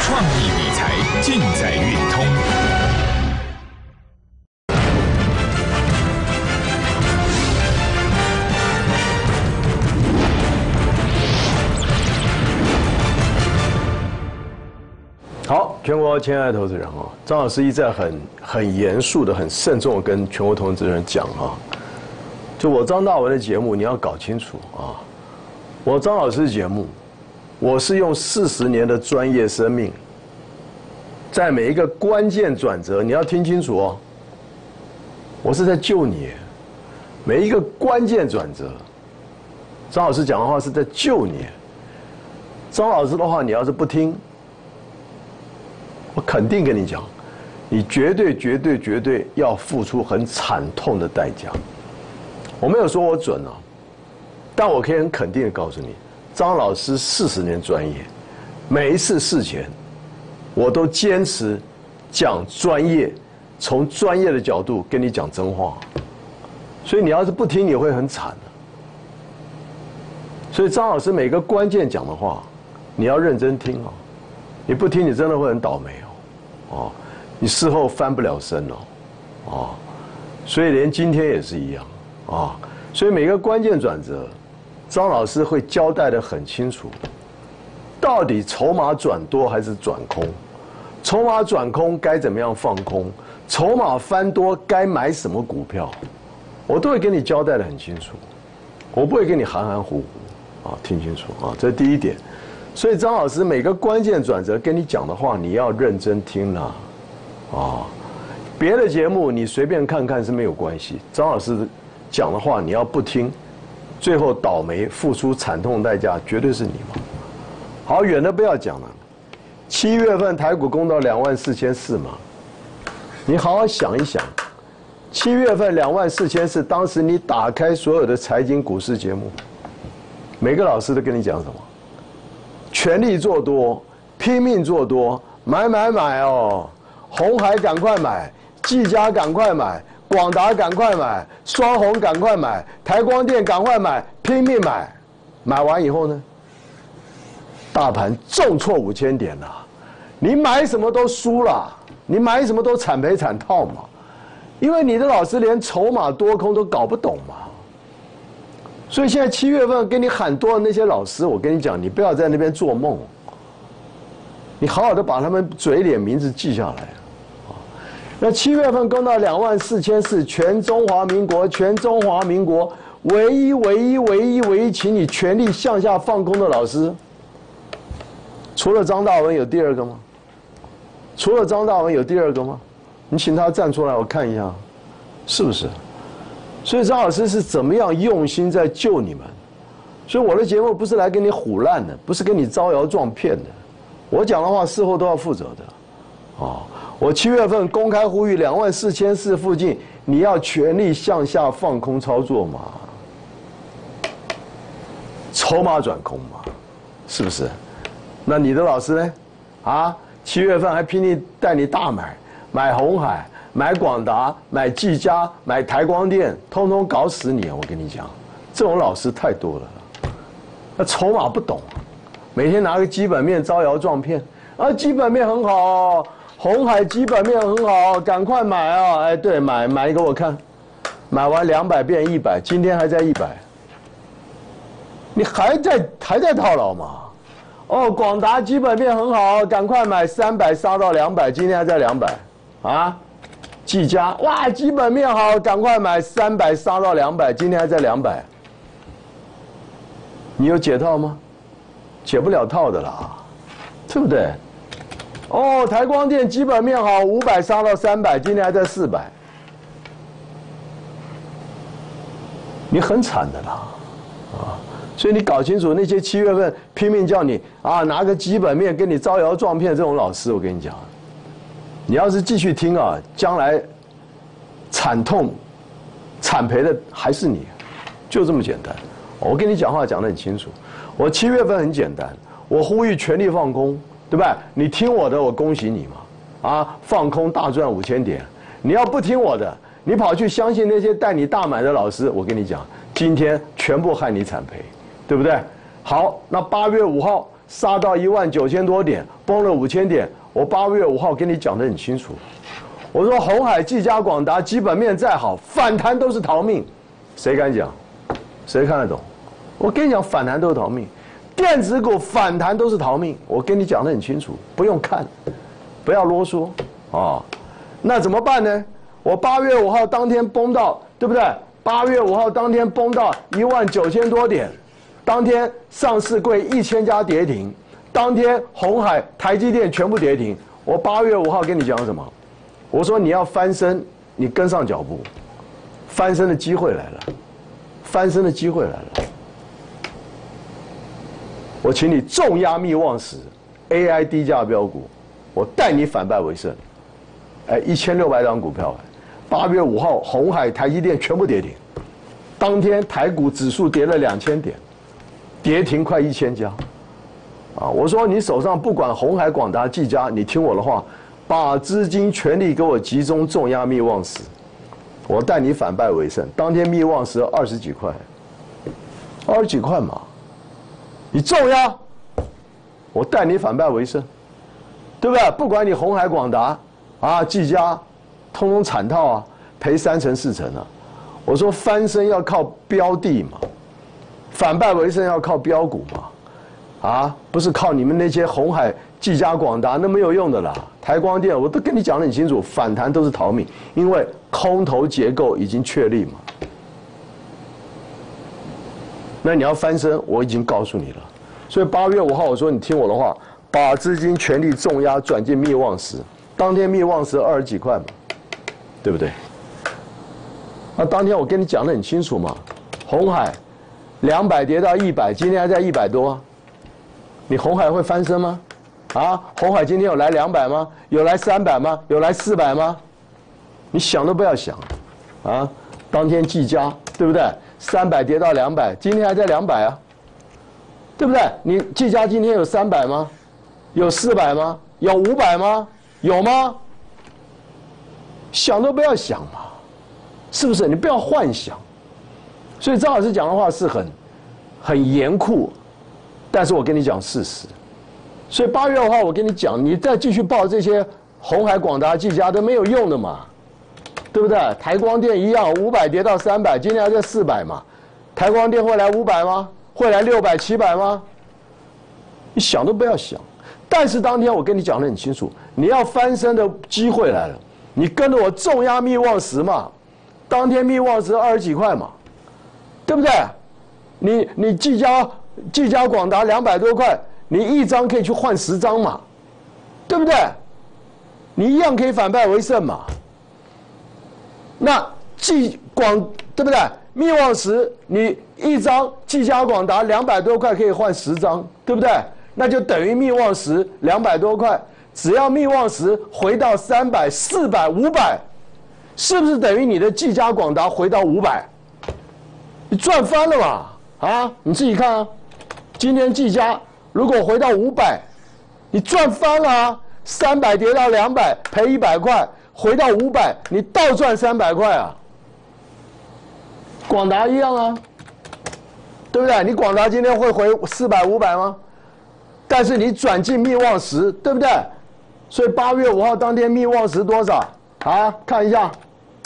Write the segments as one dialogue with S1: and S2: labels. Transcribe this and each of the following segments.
S1: 创意理财尽在运通。
S2: 好，全国亲爱的投资人啊，张老师一再很严肃的、很慎重的跟全国投资人讲啊，就我张大文的节目，你要搞清楚啊，我张老师的节目，我是用40年的专业生命，在每一个关键转折，你要听清楚哦，我是在救你，每一个关键转折，张老师讲的话是在救你，张老师的话你要是不听。我肯定跟你讲，你绝对要付出很惨痛的代价。我没有说我准啊，但我可以很肯定的告诉你，张老师40年专业，每一次事前，我都坚持讲专业，从专业的角度跟你讲真话。所以你要是不听，你会很惨的。所以张老师每个关键讲的话，你要认真听哦，你不听，你真的会很倒霉哦。哦，你事后翻不了身哦，哦，所以连今天也是一样啊。所以每个关键转折，张老师会交代得很清楚，到底筹码转多还是转空，筹码转空该怎么样放空，筹码翻多该买什么股票，我都会给你交代得很清楚，我不会给你含含糊糊啊，听清楚啊，这是第一点。所以张老师每个关键转折跟你讲的话，你要认真听啦，啊，别的节目你随便看看是没有关系，张老师讲的话你要不听，最后倒霉付出惨痛代价，绝对是你嘛。好，远的不要讲了，7月份台股攻到24400嘛，你好好想一想，7月份24400，当时你打开所有的财经股市节目，每个老师都跟你讲什么？全力做多，拼命做多，买哦！鸿海赶快买，技嘉赶快买，广达赶快买，双鸿赶快买，台光电赶快买，拼命买。买完以后呢，大盘重挫5000点了，你买什么都输了，你买什么都惨赔惨套嘛，因为你的老师连筹码多空都搞不懂嘛。所以现在7月份跟你喊多的那些老师，我跟你讲，你不要在那边做梦，你好好的把他们嘴脸名字记下来。那7月份攻到24400，全中华民国唯一，请你全力向下放空的老师，除了张大文有第二个吗？除了张大文有第二个吗？你请他站出来，我看一下，是不是？所以张老师是怎么样用心在救你们？所以我的节目不是来跟你唬烂的，不是跟你招摇撞骗的，我讲的话事后都要负责的，啊！我7月份公开呼吁24400附近，你要全力向下放空操作嘛，筹码转空嘛，是不是？那你的老师呢？啊，7月份还拼命带你大买鸿海。买广达、买技嘉、买台光电，通通搞死你啊！我跟你讲，这种老师太多了，那筹码不懂，每天拿个基本面招摇撞骗啊，基本面很好，鸿海基本面很好，赶快买啊！哎，对，买给我看，买完200变100，今天还在100，你还在套牢吗？哦，广达基本面很好，赶快买300杀到200，今天还在200，啊？技嘉哇，基本面好，赶快买300杀到200，今天还在200。你有解套吗？解不了套的啦，对不对？哦，台光电基本面好，500杀到300，今天还在400。你很惨的啦，啊！所以你搞清楚那些7月份拼命叫你啊拿个基本面跟你招摇撞骗这种老师，我跟你讲。你要是继续听啊，将来惨痛、惨赔的还是你，就这么简单。我跟你讲话讲得很清楚。我7月份很简单，我呼吁全力放空，对吧？你听我的，我恭喜你嘛，啊，放空大赚5000点。你要不听我的，你跑去相信那些带你大买的老师，我跟你讲，今天全部害你惨赔，对不对？好，那8月5号杀到19000多点，崩了5000点。我8月5号跟你讲得很清楚，我说鸿海、技嘉、广达基本面再好，反弹都是逃命。谁敢讲？谁看得懂？我跟你讲，反弹都是逃命。电子股反弹都是逃命，我跟你讲得很清楚，不用看，不要啰嗦啊。那怎么办呢？我8月5号当天崩到，对不对？8月5号当天崩到19000多点，当天上市柜1000家跌停，当天鸿海、台积电全部跌停。我8月5号跟你讲什么？我说你要翻身，你跟上脚步，翻身的机会来了，翻身的机会来了。我请你重压密望石 ，AI 低价标股，我带你反败为胜。1600张股票，8月5号鸿海、台积电全部跌停，当天台股指数跌了2000点，跌停快1000家。啊，我说你手上不管鸿海、广达、技嘉，你听我的话，把资金全力给我集中重压密望石，我带你反败为胜。当天密望石20几块，20几块嘛。你重压，我带你反败为胜，对不对？不管你鸿海、广达啊、技嘉，通通惨套啊，赔3成4成啊。我说翻身要靠标的嘛，反败为胜要靠标股嘛，啊，不是靠你们那些鸿海、技嘉、广达那没有用的啦。台光电我都跟你讲得很清楚，反弹都是逃命，因为空头结构已经确立嘛。那你要翻身，我已经告诉你了。所以8月5号我说你听我的话，把资金全力重压转进密望石，当天密望石20几块嘛，对不对？那当天我跟你讲得很清楚嘛，鸿海200跌到100，今天还在100多啊，你鸿海会翻身吗？啊，鸿海今天有来200吗？有来300吗？有来400吗？你想都不要想，啊，当天技嘉对不对？300跌到200，今天还在200啊，对不对？你技嘉今天有300吗？有400吗？有500吗？有吗？想都不要想嘛，是不是？你不要幻想。所以张老师讲的话是很严酷，但是我跟你讲事实。所以8月5号我跟你讲，你再继续报这些鸿海、广达、技嘉都没有用的嘛。对不对？台光电一样，500跌到300，今天还在400嘛。台光电会来500吗？会来600、700吗？你想都不要想。但是当天我跟你讲得很清楚，你要翻身的机会来了，你跟着我重压密望石嘛。当天密望石20几块嘛，对不对？你技嘉、广达200多块，你1张可以去换10张嘛，对不对？你一样可以反败为胜嘛。那对不对？密望石你1张技嘉、广达200多块可以换10张，对不对？那就等于密望石200多块，只要密望石回到300、400、500，是不是等于你的技嘉、广达回到500？你赚翻了嘛？啊，你自己看啊，今天技嘉如果回到500，你赚翻了啊！300跌到200，赔100块。回到500，你倒赚300块啊！广达一样啊，对不对？你广达今天会回400、500吗？但是你转进密望石，对不对？所以8月5号当天密望石多少啊？看一下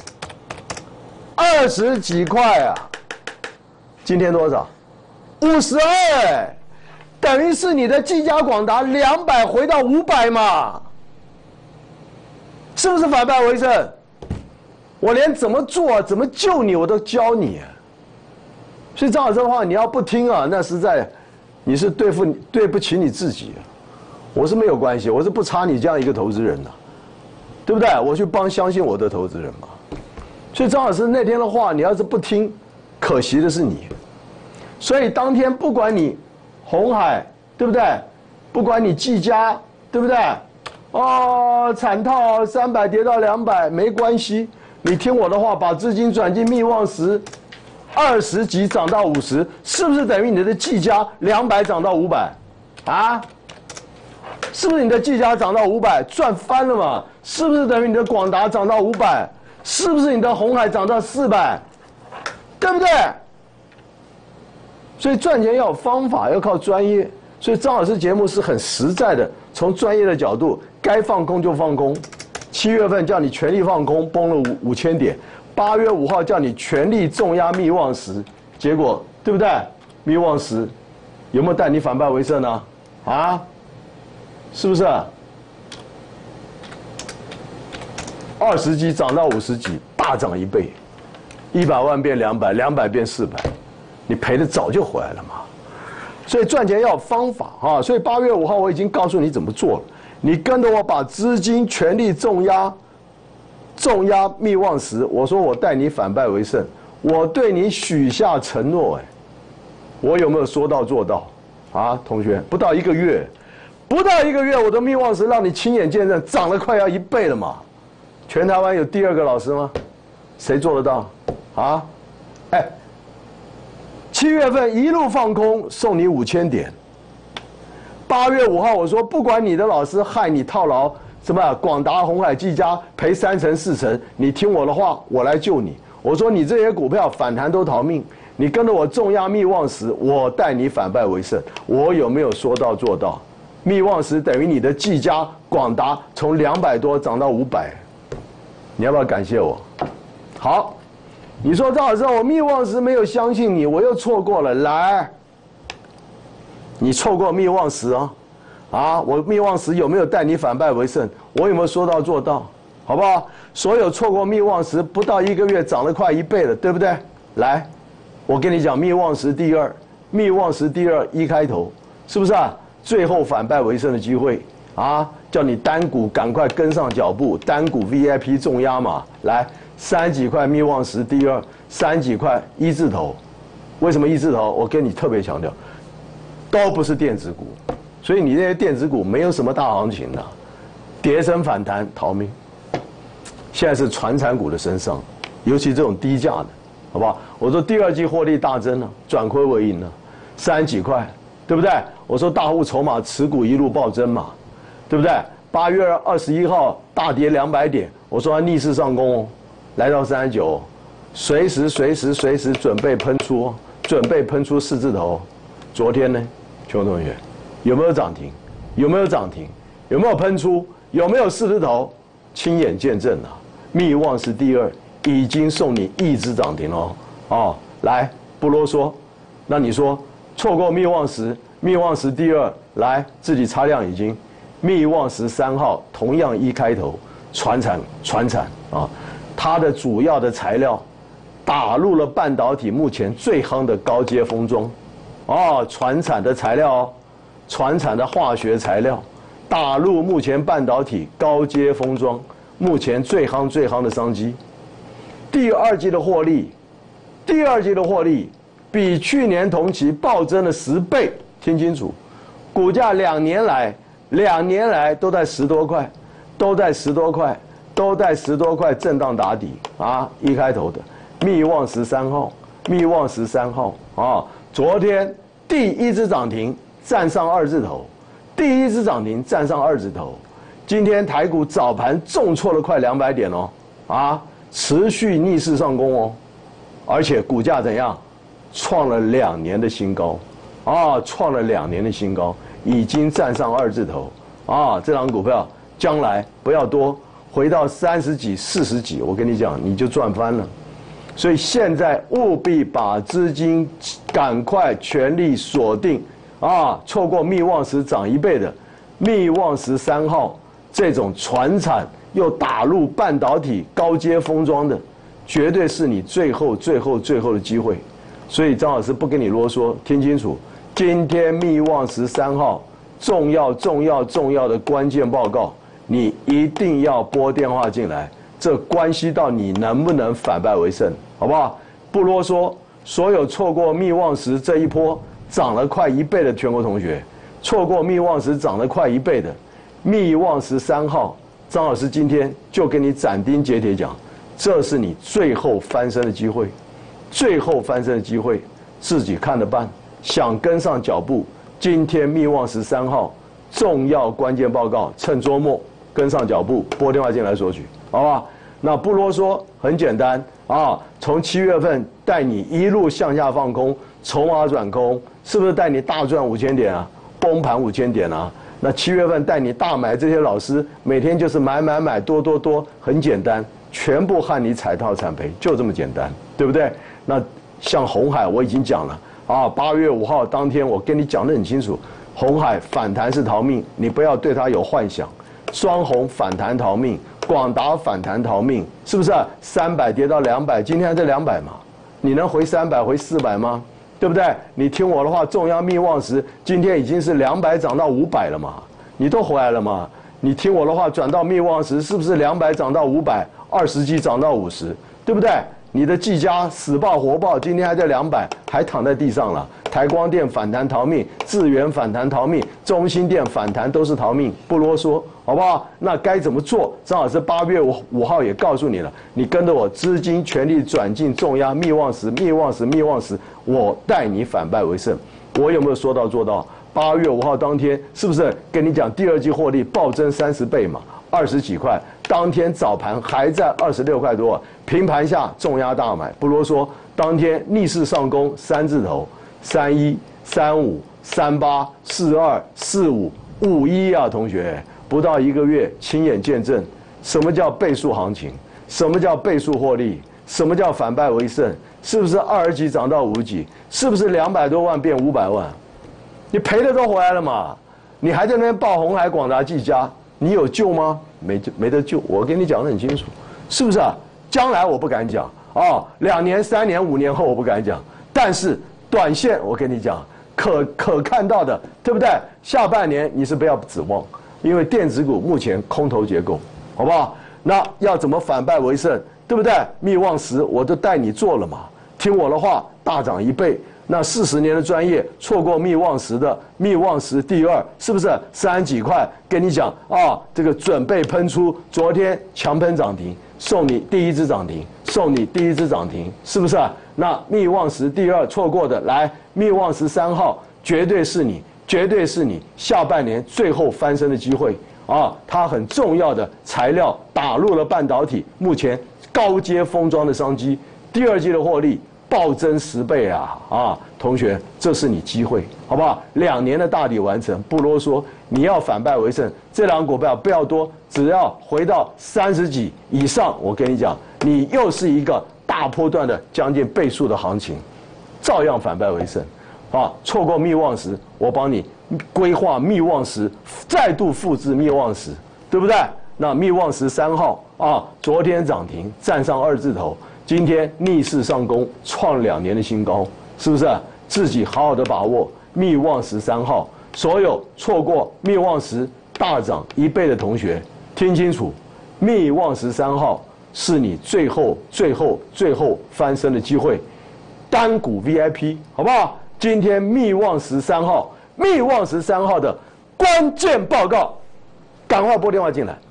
S2: ，20几块啊！今天多少？52哎，等于是你的技嘉、广达200回到500嘛。是不是反败为胜？我连怎么做、怎么救你我都教你、啊。所以张老师的话，你要不听啊，那实在你是对不起你自己、啊。我是没有关系，我是不差你这样一个投资人的、啊，对不对？我去帮相信我的投资人嘛。所以张老师那天的话，你要是不听，可惜的是你。所以当天不管你鸿海，对不对？不管你技嘉，对不对？哦，惨套300跌到200没关系，你听我的话，把资金转进密望石，20几涨到50，是不是等于你的技嘉200涨到500？啊？是不是你的技嘉涨到500赚翻了嘛？是不是等于你的广达涨到500？是不是你的鸿海涨到400？对不对？所以赚钱要有方法，要靠专业。 所以张老师节目是很实在的，从专业的角度，该放空就放空。7月份叫你全力放空，崩了5000点。8月5号叫你全力重压密望10，结果对不对？密望10有没有带你反败为胜呢？啊，是不是？20几涨到50几，大涨1倍，100万变200，200变400，你赔的早就回来了嘛。所以赚钱要有方法啊！所以8月5号我已经告诉你怎么做了，你跟着我把资金全力重压密望10，我说我带你反败为胜，我对你许下承诺，我有没有说到做到？啊，同学，不到1个月，我的密望10让你亲眼见证，涨了快要1倍了嘛。全台湾有第2个老师吗？谁做得到？啊，7月份一路放空，送你5000点。8月5号我说，不管你的老师害你套牢什么广达、鸿海、技嘉赔3成4成，你听我的话，我来救你。我说你这些股票反弹都逃命，你跟着我重压密望10，我带你反败为胜。我有没有说到做到？密望10等于你的技嘉、广达从200多涨到500，你要不要感谢我？好，你说张老师，我密望10没有相信你，我又错过了。来，你错过密望10啊？啊，我密望10有没有带你反败为胜？我有没有说到做到？好不好？所有错过密望10不到1个月涨了快1倍了，对不对？来，我跟你讲，密望10第2，密望10第21开头，是不是啊？最后反败为胜的机会啊！叫你单股赶快跟上脚步，单股 VIP 重压嘛，来30几块密望10第2，30几块1字头，为什么1字头？我跟你特别强调，都不是电子股。所以你那些电子股没有什么大行情的，跌升反弹逃命。现在是传产股的身上，尤其这种低价的，好不好？我说第2季获利大增了，转亏为盈了，30几块，对不对？我说大户筹码持股一路暴增嘛，对不对？8月21号大跌200点，我说它逆势上攻哦，来到39，随时准备喷出哦，准备喷出4字头。昨天呢，全国同学。有没有涨停？有没有涨停？有没有喷出？有没有4字头？亲眼见证了，密望10第2已经送你1只涨停哦。哦，来不啰嗦，那你说错过密望10，密望10第2，来自己擦亮眼睛，密望10 3号同样1开头，传产啊，它的主要的材料打入了半导体目前最夯的高阶封装，哦，传产的材料哦。传产的化学材料打入目前半导体高阶封装，目前最夯的商机。第2季的获利比去年同期暴增了10倍，听清楚，股价2年来都在10多块，都在10多块震荡打底啊！1开头的密望13号啊，昨天第1只涨停。站上2字头，第1只涨停站上2字头，今天台股早盘重挫了快200点哦，啊，持续逆势上攻哦，而且股价怎样，创了2年的新高，啊，创了2年的新高，已经站上2字头，啊，这档股票将来不要多，回到30几、40几，我跟你讲，你就赚翻了。所以现在务必把资金赶快全力锁定。啊，错过密望10涨1倍的，密望10 3号这种传产又打入半导体高阶封装的，绝对是你最后的机会。所以张老师不跟你啰嗦，听清楚，今天密望10 3号重要的关键报告，你一定要拨电话进来，这关系到你能不能反败为胜，好不好？不啰嗦，所有错过密望10这一波。涨了快1倍的全国同学，错过密望10涨了快1倍的，密望10 3号，张老师今天就给你斩钉截铁讲，这是你最后翻身的机会，自己看着办。想跟上脚步，今天密望10 3号重要关键报告，趁周末跟上脚步，拨电话进来索取，好吧？那不啰嗦，很简单啊，从7月份带你一路向下放空，筹码转空。是不是带你大赚5000点啊？ 崩盘5000点啊。那7月份带你大买这些老师，每天就是买多，很简单，全部和你踩套惨赔，就这么简单，对不对？那像鸿海我已经讲了啊，8月5号当天我跟你讲得很清楚，鸿海反弹是逃命，你不要对它有幻想。双鸿反弹逃命，广达反弹逃命，是不是？300跌到200，今天在200嘛，你能回300回400吗？对不对？你听我的话，众央密望时今天已经是200涨到500了嘛，你都回来了嘛？你听我的话，转到密望时是不是200涨到500，20G涨到50，对不对？你的技嘉死爆活爆，今天还在200，还躺在地上了。台光电反弹逃命，智原反弹逃命，中兴电反弹都是逃命，不啰嗦，好不好？那该怎么做？张老师8月5号也告诉你了，你跟着我，资金全力转进重压密望时，我带你反败为胜。我有没有说到做到？8月5号当天是不是跟你讲第二季获利暴增30倍嘛？20几块，当天早盘还在26块多，平盘下重压大买，不啰嗦。当天逆势上攻3字头，31、35、38、42、45、51啊，同学，不到1个月，亲眼见证什么叫倍数行情，什么叫倍数获利，什么叫反败为胜，是不是20几涨到50几，是不是200多万变500万？你赔的都回来了嘛？你还在那边报鸿海、广达、技嘉，你有救吗？没得救。我跟你讲得很清楚，是不是啊？将来我不敢讲啊，2年、3年、5年后我不敢讲，但是短线我跟你讲，可看到的，对不对？下半年你是不要指望，因为电子股目前空头结构，好不好？那要怎么反败为胜，对不对？密望时我都带你做了嘛，听我的话，大涨1倍。那40年的专业，错过密望时的密望时第二，是不是30几块？跟你讲啊，这个准备喷出，昨天强喷涨停，送你第一只涨停，是不是？那密望时第二错过的，来密望时3号，绝对是你下半年最后翻身的机会啊！它很重要的材料打入了半导体，目前高阶封装的商机，第二季的获利暴增10倍啊！同学，这是你机会，好不好？2年的大底完成，不啰嗦。你要反败为胜，这两股票不要多，只要回到30几以上，我跟你讲，你又是一个大波段的将近倍数的行情，照样反败为胜。啊，错过密望时，我帮你规划密望时，再度复制密望时，对不对？那密望时3号啊，昨天涨停，站上2字头。今天逆势上攻，创2年的新高，是不是？自己好好的把握密望时3号。所有错过密望时大涨1倍的同学，听清楚，密望时3号是你最后翻身的机会，单股 VIP， 好不好？今天密望时3号的关键报告，赶快拨电话进来。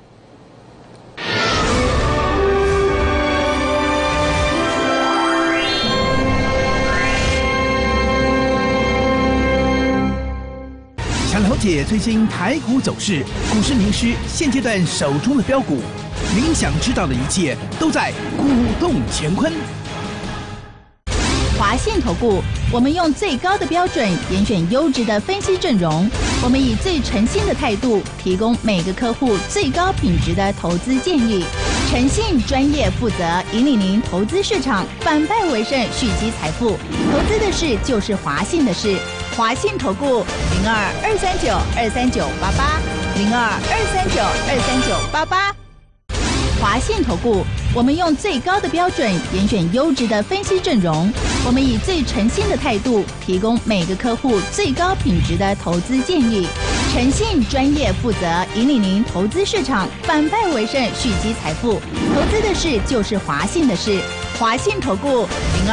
S3: 想了解最新台股走势，股市名师现阶段手中的标股，您想知道的一切都在股动乾坤。
S4: 华信投顾，我们用最高的标准严选优质的分析阵容，我们以最诚信的态度提供每个客户最高品质的投资建议，诚信、专业、负责，引领您投资市场反败为胜，蓄积财富。投资的事就是华信的事。华信投顾02-239-23988，02-239-23988。华信投顾，我们用最高的标准严选优质的分析阵容，我们以最诚信的态度提供每个客户最高品质的投资建议，诚信、专业、负责，引领您投资市场反败为胜，蓄积财富。投资的事就是华信的事。华信投顾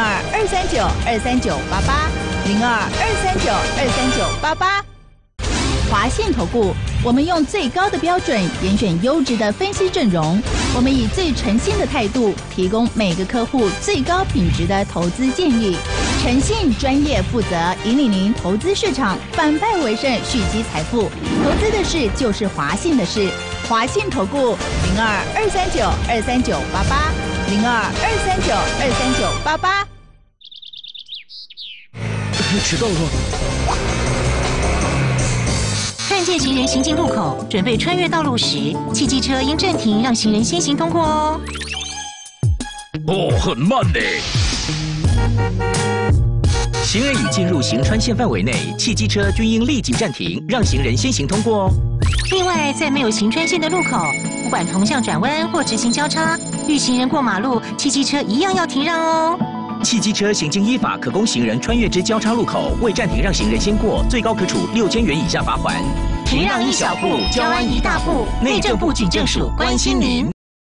S4: 02-239-23988，02-239-23988。华信投顾，我们用最高的标准严选优质的分析阵容，我们以最诚信的态度提供每个客户最高品质的投资建议，诚信、专业、负责，引领您投资市场反败为胜，蓄积财富。投资的事就是华信的事。华信投顾02-239-23988，02-239-23988。
S3: 迟到了。
S5: 关键行人行进路口，准备穿越道路时，汽机车应暂停，让行人先行通过哦。
S1: 哦，很慢呢。
S6: 行人已进入行穿线范围内，汽机车均应立即暂停，让行人先行通过哦。
S5: 另外，在没有行穿线的路口，不管同向转弯或直行交叉，遇行人过马路，汽机车一样要停让哦。
S6: 汽机车行经依法可供行人穿越之交叉路口，未暂停让行人先过，最高可处6000元以下罚款。
S5: 停让一小步，交安一大步。内政部警政署关心您。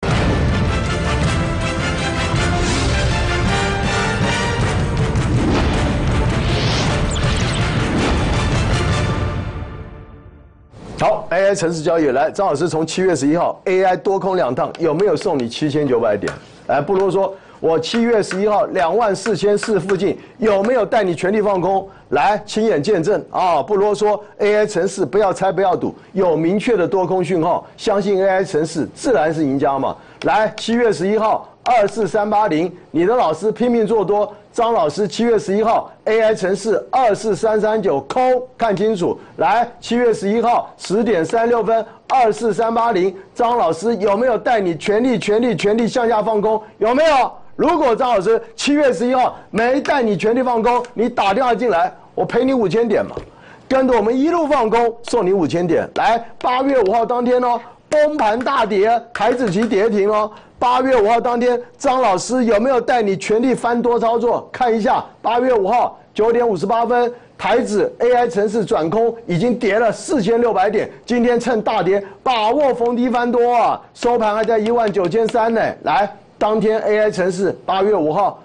S2: 好 ，AI 城市交易来，张老师从7月11号 AI 多空2趟有没有送你7900点？来，不啰嗦，我7月11号24004附近有没有带你全力放空？来，亲眼见证啊！不啰嗦 ，AI 城市不要猜不要赌，有明确的多空讯号，相信 AI 城市自然是赢家嘛。来，7月11号24380，你的老师拼命做多。张老师7月11号 AI 城市24339空，看清楚。来，7月11号10点36分24380，张老师有没有带你全力向下放空？有没有？如果张老师7月11号没带你全力放空，你打电话进来，我赔你5000点嘛，跟着我们一路放空，送你5000点。来，8月5号当天哦，崩盘大跌，台指期跌停哦。8月5号当天，张老师有没有带你全力翻多操作？看一下，8月5号9点58分，台指 AI 城市转空，已经跌了4600点。今天趁大跌，把握逢低翻多啊！收盘还在19300呢。来，当天 AI 城市8月5号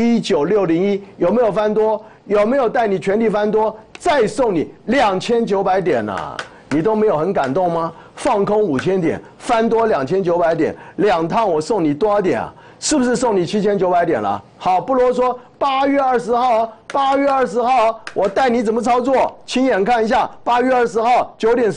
S2: 19601有没有翻多？有没有带你全力翻多？再送你2900点啊！你都没有很感动吗？放空5000点，翻多2900点，2趟我送你多少点啊？是不是送你7900点了？好，不啰嗦。8月20号，我带你怎么操作，亲眼看一下。8月20号9点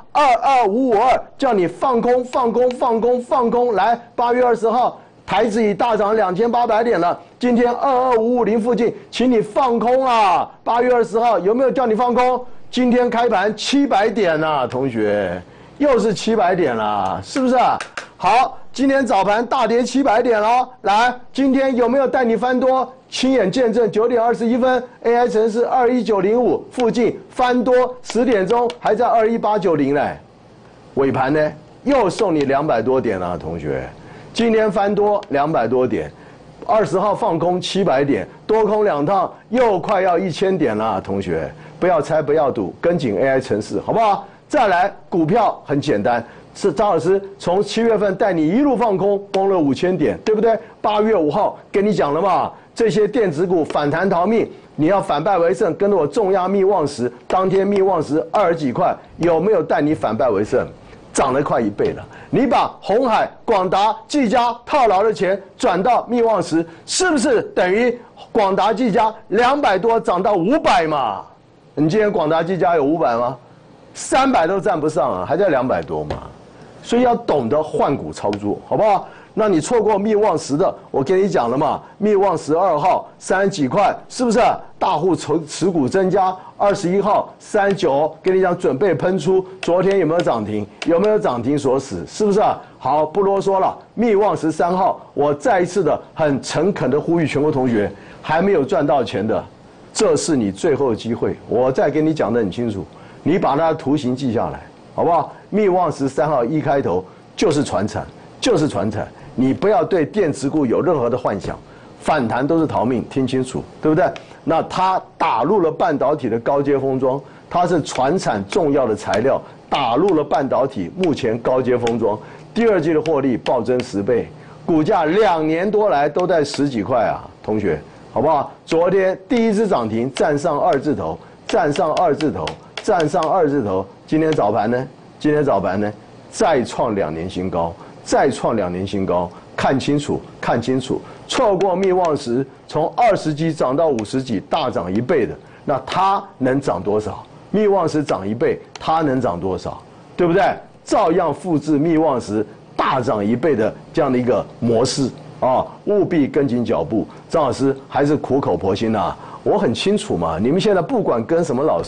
S2: 18，22552，叫你放空。来，8月20号，台指已大涨2800点了，今天22550附近，请你放空啊。8月20号有没有叫你放空？今天开盘700点啊，同学。又是700点啦，是不是啊？好，今天早盘大跌700点哦。来，今天有没有带你翻多？亲眼见证，9点21分 ，AI 城市21905附近翻多，10点钟还在21890嘞。尾盘呢，又送你200多点啦，同学。今天翻多200多点，20号放空700点，多空2趟又快要1000点啦，同学。不要猜，不要赌，跟紧 AI 城市，好不好？再来，股票很简单，是张老师从7月份带你一路放空，崩了5000点，对不对？8月5号跟你讲了嘛，这些电子股反弹逃命，你要反败为胜，跟着我重压密旺时，当天密旺时20几块，有没有带你反败为胜？涨了快1倍了。你把鸿海、广达、技嘉套牢的钱转到密旺时，是不是等于广达、技嘉200多涨到500嘛？你今天广达、技嘉有500吗？300都站不上啊，还在200多嘛，所以要懂得换股操作，好不好？那你错过密旺时的，我跟你讲了嘛，密旺12号30几块，是不是？大户持股增加，21号39，跟你讲准备喷出，昨天有没有涨停？有没有涨停锁死？是不是？好，不啰嗦了。密旺13号，我再一次的很诚恳的呼吁全国同学，还没有赚到钱的，这是你最后的机会。我再跟你讲得很清楚。你把它的图形记下来，好不好？密旺13号1开头就是传产，就是传产。你不要对电子股有任何的幻想，反弹都是逃命，听清楚，对不对？那它打入了半导体的高阶封装，它是传产重要的材料，打入了半导体目前高阶封装，第2季的获利暴增10倍，股价2年多来都在10几块啊，同学，好不好？昨天第一只涨停站上2字头，站上2字头。今天早盘呢，再创2年新高，看清楚，错过密旺时，从20几涨到50几，大涨1倍的，那它能涨多少？密旺时涨1倍，它能涨多少？对不对？照样复制密旺时大涨1倍的这样的一个模式啊，务必跟紧脚步。张老师还是苦口婆心啊。我很清楚嘛，你们现在不管跟什么老师，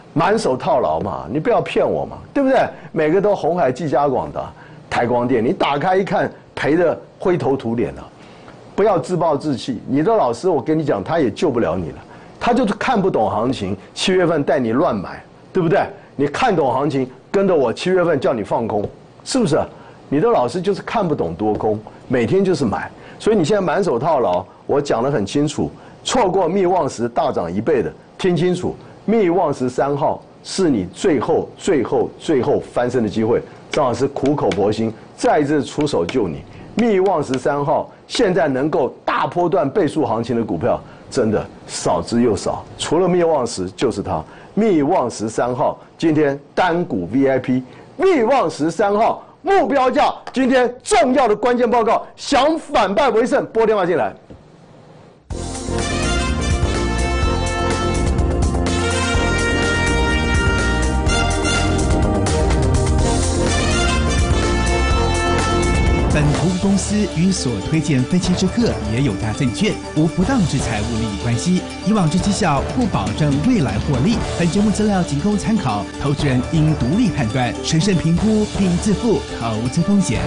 S2: 满手套牢嘛，你不要骗我嘛，对不对？每个都鸿海、技嘉广的、台光电，你打开一看，赔得灰头土脸了。不要自暴自弃，你的老师，我跟你讲，他也救不了你了，他就是看不懂行情，7月份带你乱买，对不对？你看懂行情，跟着我7月份叫你放空，是不是？你的老师就是看不懂多空，每天就是买，所以你现在满手套牢。我讲得很清楚，错过密旺时大涨1倍的，听清楚，密旺时3号是你最后翻身的机会。张老师苦口婆心，再次出手救你。密旺时3号现在能够大波段倍数行情的股票，真的少之又少，除了密旺时就是它。密旺时3号今天单股 VIP， 密旺时3号目标价，今天重要的关键报告，想反败为胜，拨电话进来。
S3: 本投资公司与所推荐分期之客也有大证券无不当之财务利益关系，以往之绩效不保证未来获利。本节目资料仅供参考，投资人应独立判断、审慎评估并自负投资风险。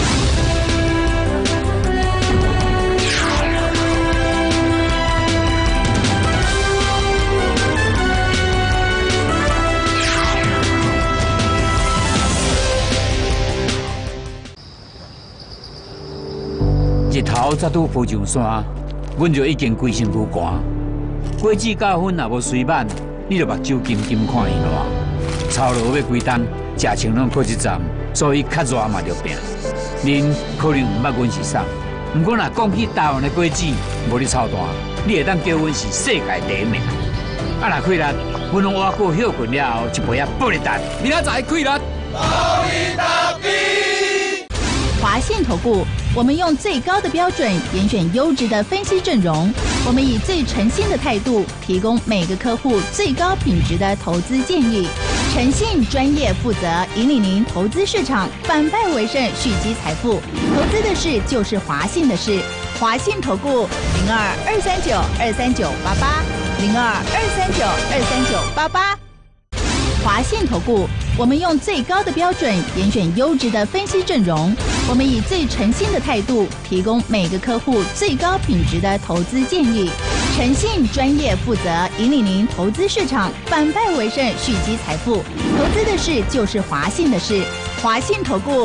S7: 日头早拄浮上山，阮就已经规身躯寒。果子甲粉若无水满，你就目睭金金看伊热。操劳要几冬，食青拢过一站，所以较热嘛着病。恁可能毋捌阮是啥，毋过若讲起台湾的果子，无你操蛋，你会当叫阮是世界第一名。啊，若开力，阮拢挖过休困了后，一杯啊玻璃蛋，明仔载开力。玻璃蛋比。
S4: 华信投顾，我们用最高的标准严选优质的分析阵容，我们以最诚信的态度提供每个客户最高品质的投资建议，诚信、专业、负责，引领您投资市场反败为胜，蓄积财富。投资的事就是华信的事，华信投顾02-239-23988，02-239-23988。华信投顾，我们用最高的标准严选优质的分析阵容，我们以最诚信的态度提供每个客户最高品质的投资建议，诚信、专业、负责，引领您投资市场反败为胜，蓄积财富。投资的事就是华信的事，华信投顾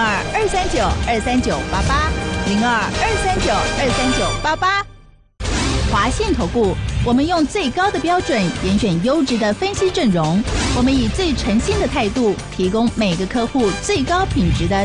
S4: 02-239-23988，02-239-23988。华信投顾，我们用最高的标准严选优质的分析阵容，我们以最诚信的态度提供每个客户最高品质的